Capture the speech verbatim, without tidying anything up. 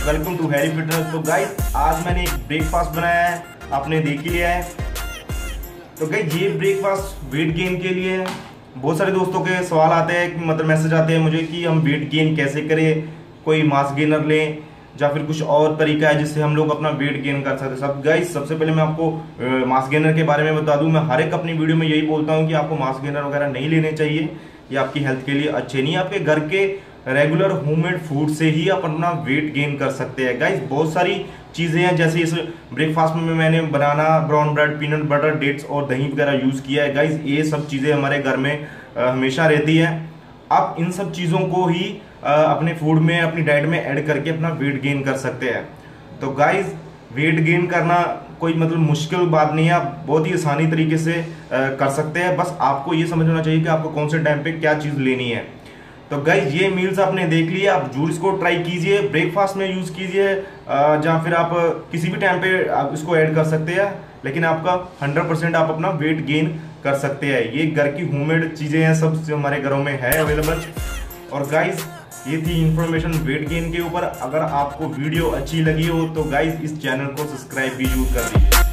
Welcome to Harry Fitness. तो guys आज मैंने एक ब्रेकफास्ट बनाया है, आपने देख ही लिया है। तो गाइस ये ब्रेकफास्ट वेट गेन के लिए है। बहुत सारे दोस्तों के सवाल आते हैं कि मतलब मैसेज आते हैं मुझे कि हम वेट गेन कैसे करें, कोई मास गेनर लें या फिर कुछ और तरीका है जिससे हम लोग अपना वेट गेन कर सकते हैं। सब गाइस सबसे पहले मैं आपको मास गेनर के बारे में बता दूं। मैं हर एक अपनी वीडियो में यही बोलता हूं कि आपको मास गेनर वगैरह नहीं लेने चाहिए, ये आपकी हेल्थ के लिए अच्छे नहीं है। आपके घर के रेगुलर होममेड फूड से ही आप अपना वेट गेन कर सकते हैं। गाइस बहुत सारी चीजें हैं, जैसे इस ब्रेकफास्ट में मैंने banana, brown bread, peanut butter, dates और दही वगैरह यूज किया है। गाइस ये सब चीजें हमारे घर में हमेशा रहती है। आप इन सब चीजों को ही अपने फूड में, अपनी डाइट में ऐड करके अपना वेट गेन कर सकते हैं। तो गाइस वेट गेन करना कोई मतलब मुश्किल बात नहीं है, आप बहुत ही आसानी तरीके से कर सकते हैं। बस आपको ये समझ होना चाहिए कि आपको कौन से टाइम पे क्या चीज लेनी है। तो गाइस ये मील्स आपने देख लिया, आप जरूर इसको ट्राई कीजिए, ब्रेकफास्ट में यूज कीजिए, या फिर आप किसी भी टाइम पे आप इसको ऐड कर सकते हैं, लेकिन आपका हंड्रेड परसेंट आप अपना वेट गेन कर सकते हैं। ये घर की होममेड चीजें हैं, सब हमारे घरों में है अवेलेबल। और गाइस ये थी इंफॉर्मेशन वेट गेन के ऊपर। अगर आपको वीडियो अच्छी लगी हो तो गाइस इस चैनल को सब्सक्राइब भी जरूर कर दीजिए।